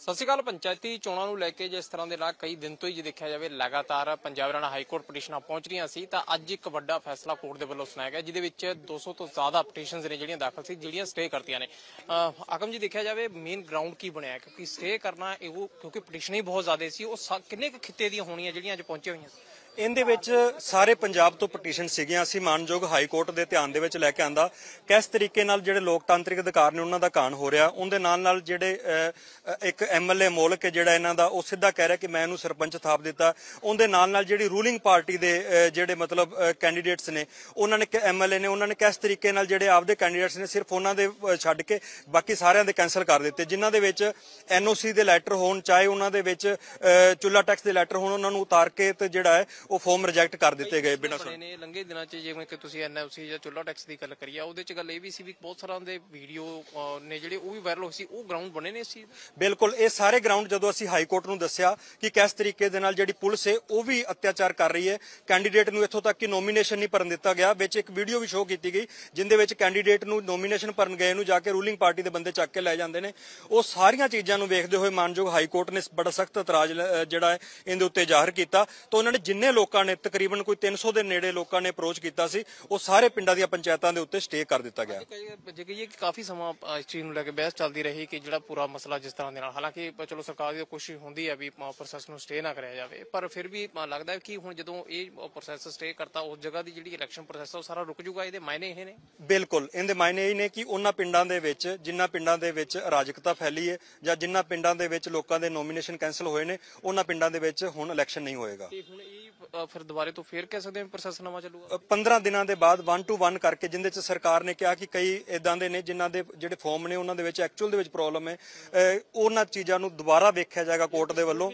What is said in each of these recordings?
ਸਤਿ ਸ਼੍ਰੀ ਅਕਾਲ। ਪੰਚਾਇਤੀ ਚੋਣਾਂ ਨੂੰ ਲੈ ਕੇ ਜਿਸ ਤਰ੍ਹਾਂ ਦੇ ਨਾਲ ਕਈ ਦਿਨ ਤੋਂ ਹੀ ਜੇ ਦੇਖਿਆ ਜਾਵੇ ਲਗਾਤਾਰ ਪੰਜਾਬ ਹਰਿਆਣਾ ਹਾਈ ਕੋਰਟ ਪਟੀਸ਼ਨਾਂ ਪਹੁੰਚ ਰਹੀਆਂ ਸੀ ਤਾਂ ਅੱਜ ਇੱਕ ਵੱਡਾ ਫੈਸਲਾ ਕੋਰਟ ਦੇ ਵੱਲੋਂ ਸੁਣਾਇਆ ਗਿਆ ਜਿਹਦੇ ਵਿੱਚ 200 ਤੋਂ ਜ਼ਿਆਦਾ ਪਟੀਸ਼ਨਸ ਨੇ ਜਿਹੜੀਆਂ ਦਾਖਲ ਸੀ ਜਿਹੜੀਆਂ ਸਟੇ ਕਰਤੀਆਂ ਨੇ। ਆਕਮ ਜੀ ਦੇਖਿਆ ਜਾਵੇ ਮੇਨ ਗਰਾਊਂਡ ਕੀ ਬਣਿਆ ਕਿਉਂਕਿ ਸਟੇ ਕਰਨਾ ਇਹ ਕਿਉਂਕਿ ਪਟੀਸ਼ਨਾਂ ਹੀ ਬਹੁਤ ਜ਼ਿਆਦਾ ਸੀ ਉਹ ਕਿੰਨੇ ਕੁ ਖਿੱਤੇ ਦੀਆਂ ਹੋਣੀਆਂ ਜਿਹੜੀਆਂ ਅੱਜ ਪਹੁੰਚੇ ਹੋਈਆਂ ਸੀ। ਇਹਦੇ ਵਿੱਚ ਸਾਰੇ ਪੰਜਾਬ ਤੋਂ ਪਟੀਸ਼ਨ ਸੀਗੀਆਂ। ਅਸੀਂ ਮਾਨਯੋਗ ਹਾਈ ਕੋਰਟ ਦੇ ਧਿਆਨ ਦੇ ਵਿੱਚ ਲੈ ਕੇ ਆਂਦਾ ਕਿਸ ਤਰੀਕੇ ਨਾਲ ਜਿਹੜੇ ਲੋਕਤਾਂਤਰਿਕ ਅਧਿਕਾਰ ਨੇ ਉਹਨਾਂ ਦਾ ਘਾਣ ਹੋ ਰਿਹਾ। ਉਹਦੇ ਨਾਲ ਜਿਹੜੇ ਇੱਕ ਐਮਐਲਏ ਮੋਲਕ ਜਿਹੜਾ ਇਹਨਾਂ ਦਾ ਉਹ ਸਿੱਧਾ ਕਹਿ ਰਿਹਾ ਕਿ ਮੈਂ ਇਹਨੂੰ ਸਰਪੰਚ ਥਾਪ ਦਿੱਤਾ। ਉਹਦੇ ਨਾਲ ਜਿਹੜੀ ਰੂਲਿੰਗ ਪਾਰਟੀ ਦੇ ਜਿਹੜੇ ਮਤਲਬ ਕੈਂਡੀਡੇਟਸ ਨੇ ਉਹਨਾਂ ਨੇ ਐਮਐਲਏ ਨੇ ਉਹਨਾਂ ਨੇ ਕਿਸ ਤਰੀਕੇ ਨਾਲ ਜਿਹੜੇ ਆਪਦੇ ਕੈਂਡੀਡੇਟਸ ਨੇ ਸਿਰਫ ਉਹਨਾਂ ਦੇ ਛੱਡ ਕੇ ਬਾਕੀ ਸਾਰਿਆਂ ਦੇ ਕੈਂਸਲ ਕਰ ਦਿੱਤੇ। ਜਿਨ੍ਹਾਂ ਦੇ ਵਿੱਚ ਐਨਓਸੀ ਦੇ ਲੈਟਰ ਹੋਣ ਚਾਹੇ ਉਹਨਾਂ ਦੇ ਵਿੱਚ ਚੁੱਲਾ ਟੈਕਸ ਦੇ ਲੈਟਰ ਹੋਣ ਉਹਨਾਂ ਨੂੰ ਉਤਾਰ ਕੇ ਤੇ ਜਿਹੜਾ ਹੈ ਉਹ ਫਾਰਮ ਰਿਜੈਕਟ ਕਰ ਦਿੱਤੇ ਗਏ ਬਿਨਾਂ ਸੁਣੇ ਨੇ। ਲੰਘੇ ਦਿਨਾਂ 'ਚ ਜਿਵੇਂ ਕਿ ਤੁਸੀਂ ਐਨਓਸੀ ਜਾਂ ਚੁੱਲਾ ਟੈਕਸ ਦੀ ਗੱਲ ਕਰੀਏ ਉਹਦੇ 'ਚ ਗੱਲ ਇਹ ਵੀ ਸੀ ਵੀ ਬਹੁਤ ਸਾਰਿਆਂ ਦੇ ਵੀਡੀਓ ਨੇ ਜਿਹੜੇ ਉਹ ਵੀ ਵਾਇਰਲ ਹੋਏ ਸੀ। ਉਹ ਗਰਾਊਂਡ ਬਣੇ ਨੇ ਸੀ ਬਿਲਕੁਲ। ਇਹ ਸਾਰੇ ਗਰਾਊਂਡ ਜਦੋਂ ਅਸੀਂ ਹਾਈ ਕੋਰਟ ਨੂੰ ਦੱਸਿਆ ਕਿ ਕਿਸ ਤਰੀਕੇ ਦੇ ਨਾਲ ਜਿਹੜੀ ਪੁਲਿਸ ਹੈ ਉਹ ਵੀ ਅਤਿਆਚਾਰ ਕਰ ਰਹੀ ਹੈ। ਕੈਂਡੀਡੇਟ ਨੂੰ ਇੱਥੋਂ ਤੱਕ ਕਿ ਨੋਮੀਨੇਸ਼ਨ ਨਹੀਂ ਭਰਨ ਦਿੱਤਾ ਗਿਆ। ਵਿੱਚ ਇੱਕ ਵੀਡੀਓ ਵੀ ਸ਼ੋਅ ਕੀਤੀ ਗਈ ਜਿੰਦੇ ਵਿੱਚ ਕੈਂਡੀਡੇਟ ਨੂੰ ਨੋਮੀਨੇਸ਼ਨ ਭਰਨ ਗਏ ਨੂੰ ਜਾ ਕੇ ਰੂਲਿੰਗ ਪਾਰਟੀ ਦੇ ਬੰਦੇ ਚੱਕ ਕੇ ਲੈ ਜਾਂਦੇ ਨੇ। ਉਹ ਸਾਰੀਆਂ ਚੀਜ਼ਾਂ ਨੂੰ ਵੇਖਦੇ ਹੋਏ ਮਾਨਯੋਗ ਹਾਈ ਕੋਰਟ ਨੇ ਬੜਾ ਸਖਤ ਇਤਰਾਜ਼ ਜਿਹੜਾ ਹੈ ਇਹਦੇ ਉੱਤੇ ਜ਼ਾਹਰ ਕੀਤਾ। ਤਾਂ ਉਹਨਾਂ ਨੇ ਜਿੰਨੇ ਲੋਕਾਂ ਨੇ ਤਕਰੀਬਨ ਕੋਈ 300 ਦੇ ਨੇੜੇ ਲੋਕਾਂ ਨੇ ਅਪਰੋਚ ਕੀਤਾ ਸੀ ਉਹ ਸਾਰੇ ਪਿੰਡਾਂ ਦੀਆਂ ਪੰਚਾਇਤਾਂ ਦੇ ਉੱਤੇ ਸਟੇ ਕਰ ਦਿੱਤਾ ਗਿਆ। ਜੇ ਕਹੀਏ ਕਿ ਕਾਫੀ ਸਮਾਂ ਇਸ ਚੀਜ਼ ਨੂੰ ਲੈ ਕੇ ਬਹਿਸ ਚੱਲਦੀ ਰਹੀ ਕਿ ਜਿਹੜਾ ਪੂਰਾ ਮਸਲਾ ਜਿਸ ਤਰ੍ਹਾਂ ਦੇ ਨਾਲ ਹਾਲਾਂਕਿ ਚਲੋ ਸਰਕਾਰ ਦੀ ਕੋਸ਼ਿਸ਼ ਹੁੰਦੀ ਹੈ ਵੀ ਪ੍ਰੋਸੈਸ ਨੂੰ ਸਟੇ ਨਾ ਕਰਿਆ ਜਾਵੇ ਪਰ ਫਿਰ ਵੀ ਲੱਗਦਾ ਕਿ ਹੁਣ ਜਦੋਂ ਇਹ ਪ੍ਰੋਸੈਸ ਸਟੇ ਕਰਤਾ ਉਸ ਜਗ੍ਹਾ ਦੀ ਜਿਹੜੀ ਇਲੈਕਸ਼ਨ ਪ੍ਰੋਸੈਸ ਉਹ ਸਾਰਾ ਰੁਕ ਜੂਗਾ। ਇਹਦੇ ਮਾਇਨੇ ਇਹ ਨੇ। ਬਿਲਕੁਲ ਇਹਦੇ ਮਾਇਨੇ ਇਹ ਨੇ ਕਿ ਉਹਨਾਂ ਪਿੰਡਾਂ ਦੇ ਵਿੱਚ ਜਿਨ੍ਹਾਂ ਪਿੰਡਾਂ ਦੇ ਵਿੱਚ ਅਰਾਜਕਤਾ ਫੈਲੀ ਹੈ ਜਾਂ ਜਿਨ੍ਹਾਂ ਪਿੰਡਾਂ ਦੇ ਵਿੱਚ ਲੋਕਾਂ ਦੇ ਨੋਮੀਨੇਸ਼ਨ ਕੈਂਸਲ ਹੋਏ ਨੇ ਉਹਨਾਂ ਪਿੰਡਾਂ ਦੇ ਵਿੱਚ ਹੁਣ ਇਲੈਕਸ਼ਨ ਨਹੀਂ ਹੋਏਗਾ। ਹੁਣ ਇਹ ਫਿਰ ਦੁਬਾਰੇ ਤੋਂ ਫੇਰ ਕਹਿ ਸਕਦੇ ਹਾਂ ਪ੍ਰੋਸੈਸ ਨਵਾਂ ਚੱਲੂਗਾ 15 ਦਿਨਾਂ ਦੇ ਬਾਅਦ 1 to 1 ਕਰਕੇ ਜਿੰਦੇ ਚ ਸਰਕਾਰ ਨੇ ਕਿਹਾ ਕਿ ਕਈ ਇਦਾਂ ਦੇ ਨੇ ਜਿਨ੍ਹਾਂ ਦੇ ਜਿਹੜੇ ਫਾਰਮ ਨੇ ਉਹਨਾਂ ਦੇ ਵਿੱਚ ਐਕਚੁਅਲ ਦੇ ਵਿੱਚ ਪ੍ਰੋਬਲਮ ਹੈ। ਉਹਨਾਂ ਚੀਜ਼ਾਂ ਨੂੰ ਦੁਬਾਰਾ ਵੇਖਿਆ ਜਾਏਗਾ ਕੋਰਟ ਦੇ ਵੱਲੋਂ।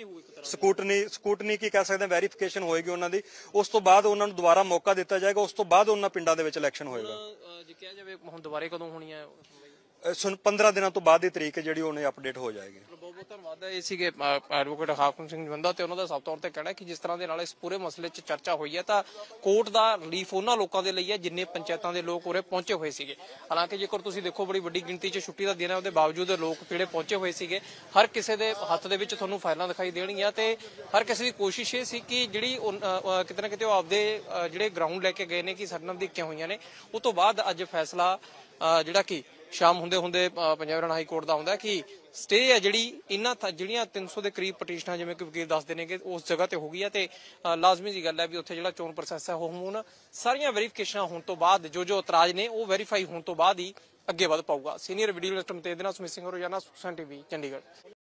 ਸਕੂਟਨੀ ਕੀ ਕਹਿ ਸਕਦੇ ਵੈਰੀਫਿਕੇਸ਼ਨ ਹੋਏਗੀ ਉਹਨਾਂ ਦੀ। ਉਸ ਤੋਂ ਬਾਅਦ ਉਹਨਾਂ ਨੂੰ ਦੁਬਾਰਾ ਮੌਕਾ ਦਿੱਤਾ ਜਾਏਗਾ। ਉਸ ਤੋਂ ਬਾਅਦ ਉਹਨਾਂ ਪਿੰਡਾਂ ਦੇ ਵਿੱਚ ਇਲੈਕਸ਼ਨ ਹੋਏਗਾ। ਜੇ ਕਿਹਾ ਜਾਵੇ ਹੁਣ ਦੁਬਾਰੇ ਕਦੋਂ ਹੋਣੀ ਹੈ 15 ਦਿਨਾਂ ਤੋਂ ਬਾਅਦ ਦੀ ਤਰੀਕ ਜਿਹੜੀ ਉਹਨੇ ਅਪਡੇਟ ਹੋ ਜਾਏਗੀ। ਬਹੁਤ ਧੰਨਵਾਦ ਹੈ। ਇਹ ਸੀਗੇ ਐਡਵੋਕੇਟ ਹਾਕਮ ਸਿੰਘ ਜਵੰਦਾ ਤੇ ਉਹਨਾਂ ਦਾ ਸਭ ਤੌਰ ਤੇ ਕਹਿਣਾ ਕਿ ਜਿਸ ਤਰ੍ਹਾਂ ਦੇ ਨਾਲ ਇਸ ਪੂਰੇ ਮਸਲੇ 'ਚ ਚਰਚਾ ਹੋਈ ਹੈ ਤਾਂ ਕੋਰਟ ਦਾ ਰਿਲੀਫ ਉਹਨਾਂ ਲੋਕਾਂ ਦੇ ਲਈ ਹੈ ਜਿੰਨੇ ਪੰਚਾਇਤਾਂ ਦੇ ਲੋਕ ਉਰੇ ਪਹੁੰਚੇ ਹੋਏ ਸੀਗੇ। ਹਾਲਾਂਕਿ ਜੇਕਰ ਤੁਸੀਂ ਦੇਖੋ ਬੜੀ ਵੱਡੀ ਗਿਣਤੀ 'ਚ ਛੁੱਟੀ ਦਾ ਦਿਨ ਹੈ ਉਹਦੇ ਬਾਵਜੂਦ ਲੋਕ ਜਿਹੜੇ ਪਹੁੰਚੇ ਹੋਏ ਸੀਗੇ ਹਰ ਕਿਸੇ ਦੇ ਹੱਥ ਦੇ ਵਿੱਚ ਤੁਹਾਨੂੰ ਫਾਈਲਾਂ ਦਿਖਾਈ ਦੇਣਗੀਆਂ ਤੇ ਹਰ ਕਿਸੇ ਦੀ ਕੋਸ਼ਿਸ਼ ਇਹ ਸੀ ਕਿ ਜਿਹੜੀ ਕਿਤੇ ਨਾ ਕਿਤੇ ਉਹ ਆਪਦੇ ਜਿਹੜੇ ਗਰਾਊਂਡ ਲੈ ਕੇ ਗਏ ਨੇ ਕਿ ਸਾਡੇ ਨਾਲ ਦਿੱਕੀਆਂ ਹੋਈਆਂ ਨੇ ਉਹ ਤੋਂ ਬਾਅਦ ਅੱਜ ਫੈਸਲਾ ਜਿਹੜਾ ਕਿ ਸ਼ਾਮ ਹੁੰਦੇ ਪੰਜਾਬ ਹਰਿਆਣਾ ਹਾਈ ਕੋਰਟ ਦਾ ਹੁੰਦਾ ਕਿ ਸਟੇ ਹੈ ਜਿਹੜੀ ਇਹਨਾਂ ਜਿਹੜੀਆਂ 300 ਦੇ ਕਰੀਬ ਪਟੀਸ਼ਨਾਂ ਜਿਵੇਂ ਕਿ ਵਕੀਲ ਦੱਸਦੇ ਨੇ ਕਿ ਉਸ ਜਗ੍ਹਾ ਤੇ ਹੋ ਗਈ ਹੈ ਤੇ ਲਾਜ਼ਮੀ ਜੀ ਗੱਲ ਹੈ ਵੀ ਉੱਥੇ ਜਿਹੜਾ ਚੋਣ ਪ੍ਰੋਸੈਸ ਹੈ ਉਹ ਹੁਣ ਸਾਰੀਆਂ ਵੈਰੀਫਿਕੇਸ਼ਨਾਂ ਹੋਣ ਤੋਂ ਬਾਅਦ ਜੋ ਇਤਰਾਜ਼ ਨੇ ਉਹ ਵੈਰੀਫਾਈ ਹੋਣ ਤੋਂ ਬਾਅਦ ਹੀ ਅੱਗੇ ਵਧ ਪਾਊਗਾ। ਸੀਨੀਅਰ ਵੀਡੀਓ ਜਰਨਲਿਸਟ ਮਤੇਦ ਨਾਲ ਸੁਮਿਤ ਸਿੰਘ ਰੋਜ਼ਾਨਾ ਸੁਖਸਾਨ ਟੀਵੀ ਚੰਡੀਗੜ੍ਹ।